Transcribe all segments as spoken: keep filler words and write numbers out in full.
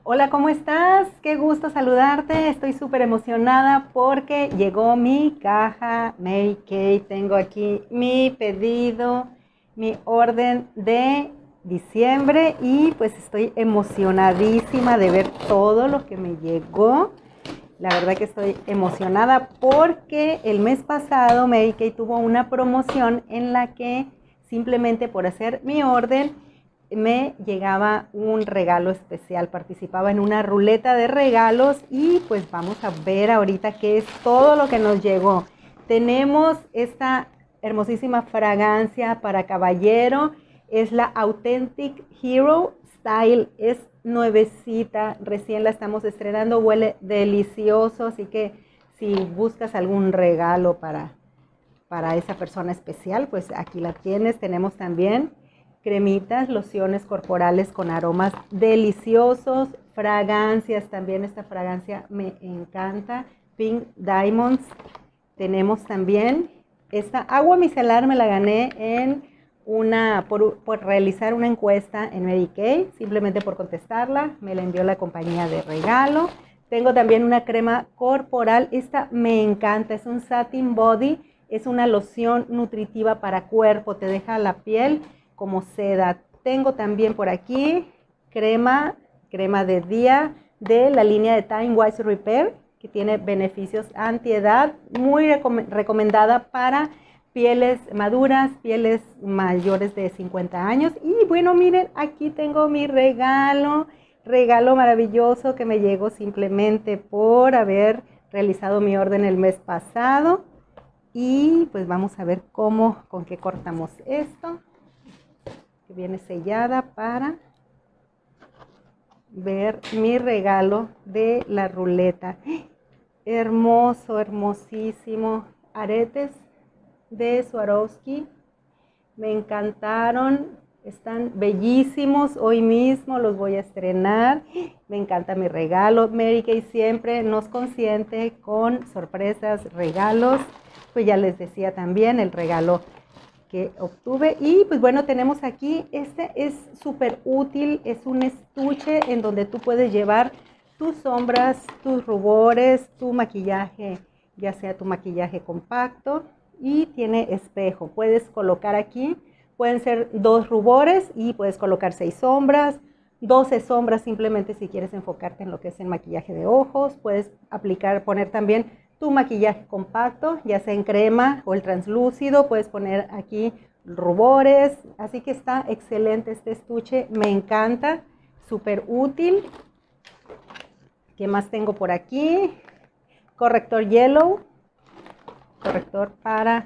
Hola, ¿cómo estás? Qué gusto saludarte. Estoy súper emocionada porque llegó mi caja Mary Kay. Tengo aquí mi pedido, mi orden de diciembre y pues estoy emocionadísima de ver todo lo que me llegó. La verdad que estoy emocionada porque el mes pasado Mary Kay tuvo una promoción en la que simplemente por hacer mi orden me llegaba un regalo especial, participaba en una ruleta de regalos y pues vamos a ver ahorita qué es todo lo que nos llegó. Tenemos esta hermosísima fragancia para caballero, es la Authentic Hero Style, es nuevecita, recién la estamos estrenando, huele delicioso, así que si buscas algún regalo para, para esa persona especial, pues aquí la tienes. Tenemos también cremitas, lociones corporales con aromas deliciosos, fragancias, también esta fragancia me encanta, Pink Diamonds. Tenemos también esta agua micelar, me la gané en una, por, por realizar una encuesta en Mary Kay, simplemente por contestarla, me la envió la compañía de regalo. Tengo también una crema corporal, esta me encanta, es un Satin Body, es una loción nutritiva para cuerpo, te deja la piel como seda. Tengo también por aquí crema, crema de día de la línea de Time Wise Repair, que tiene beneficios antiedad, muy recom recomendada para pieles maduras, pieles mayores de cincuenta años. Y bueno, miren, aquí tengo mi regalo, regalo maravilloso que me llegó simplemente por haber realizado mi orden el mes pasado. Y pues vamos a ver cómo, con qué cortamos esto. Viene sellada para ver mi regalo de la ruleta. Hermoso, hermosísimo. Aretes de Swarovski. Me encantaron. Están bellísimos. Hoy mismo los voy a estrenar. Me encanta mi regalo. Mary Kay siempre nos consiente con sorpresas, regalos. Pues ya les decía también el regalo que obtuve. Y pues bueno, tenemos aquí, este es súper útil, es un estuche en donde tú puedes llevar tus sombras, tus rubores, tu maquillaje, ya sea tu maquillaje compacto, y tiene espejo. Puedes colocar aquí, pueden ser dos rubores y puedes colocar seis sombras, doce sombras simplemente si quieres enfocarte en lo que es el maquillaje de ojos. Puedes aplicar, poner también tu maquillaje compacto, ya sea en crema o el translúcido, puedes poner aquí rubores, así que está excelente este estuche, me encanta, súper útil. ¿Qué más tengo por aquí? Corrector Yellow, corrector para...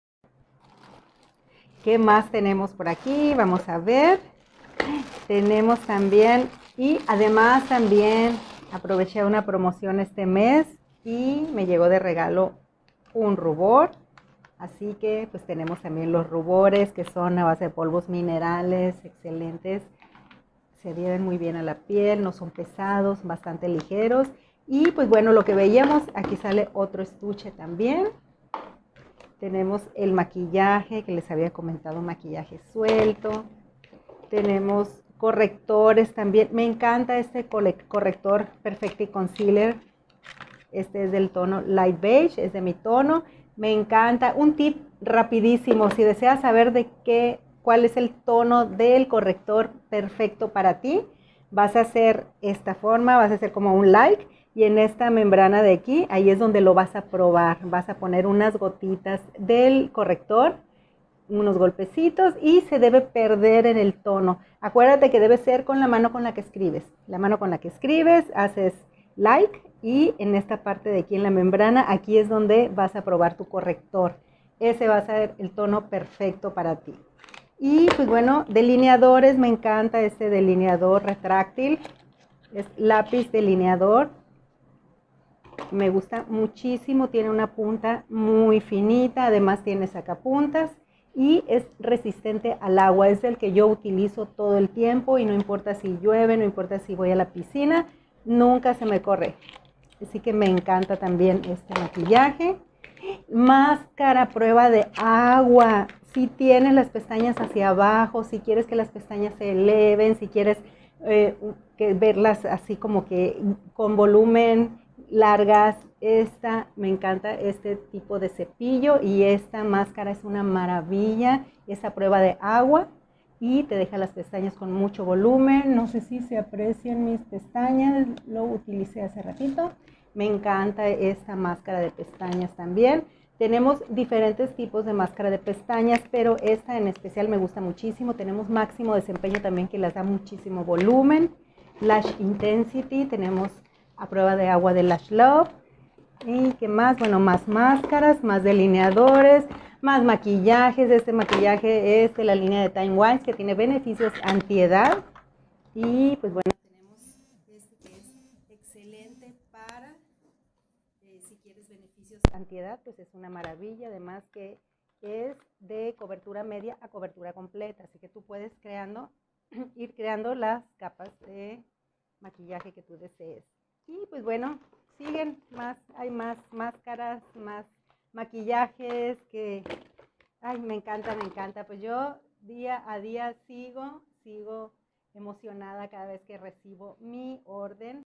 ¿Qué más tenemos por aquí? Vamos a ver. Tenemos también, y además también aproveché una promoción este mes, y me llegó de regalo un rubor, así que pues tenemos también los rubores que son a base de polvos minerales, excelentes, se adhieren muy bien a la piel, no son pesados, bastante ligeros. Y pues bueno, lo que veíamos, aquí sale otro estuche también. Tenemos el maquillaje que les había comentado, maquillaje suelto. Tenemos correctores también, me encanta este corrector Perfecti Concealer. Este es del tono Light Beige, es de mi tono. Me encanta. Un tip rapidísimo, si deseas saber de qué, cuál es el tono del corrector perfecto para ti, vas a hacer esta forma, vas a hacer como un like, y en esta membrana de aquí, ahí es donde lo vas a probar. Vas a poner unas gotitas del corrector, unos golpecitos, y se debe perder en el tono. Acuérdate que debe ser con la mano con la que escribes. La mano con la que escribes, haces like, y en esta parte de aquí en la membrana, aquí es donde vas a probar tu corrector. Ese va a ser el tono perfecto para ti. Y pues bueno, delineadores, me encanta este delineador retráctil, es lápiz delineador, me gusta muchísimo, tiene una punta muy finita, además tiene sacapuntas y es resistente al agua, es el que yo utilizo todo el tiempo y no importa si llueve, no importa si voy a la piscina, nunca se me corre. Así que me encanta también este maquillaje. Máscara prueba de agua. Si tienes las pestañas hacia abajo, si quieres que las pestañas se eleven, si quieres eh, que verlas así como que con volumen, largas. Esta, me encanta este tipo de cepillo y esta máscara es una maravilla. Es a prueba de agua y te deja las pestañas con mucho volumen. No sé si se aprecian mis pestañas, lo utilicé hace ratito. Me encanta esta máscara de pestañas también. Tenemos diferentes tipos de máscara de pestañas, pero esta en especial me gusta muchísimo. Tenemos máximo desempeño también, que les da muchísimo volumen. Lash Intensity, tenemos a prueba de agua de Lash Love. ¿Y qué más? Bueno, más máscaras, más delineadores, más maquillajes. Este maquillaje es de la línea de Time Wise, que tiene beneficios antiedad. Y pues bueno, tenemos este que es excelente para, eh, si quieres beneficios antiedad, pues es una maravilla. Además que es de cobertura media a cobertura completa, así que tú puedes creando, ir creando las capas de maquillaje que tú desees. Y pues bueno, siguen más, hay más máscaras, más maquillajes que, ay, me encanta, me encanta. Pues yo día a día sigo, sigo emocionada cada vez que recibo mi orden.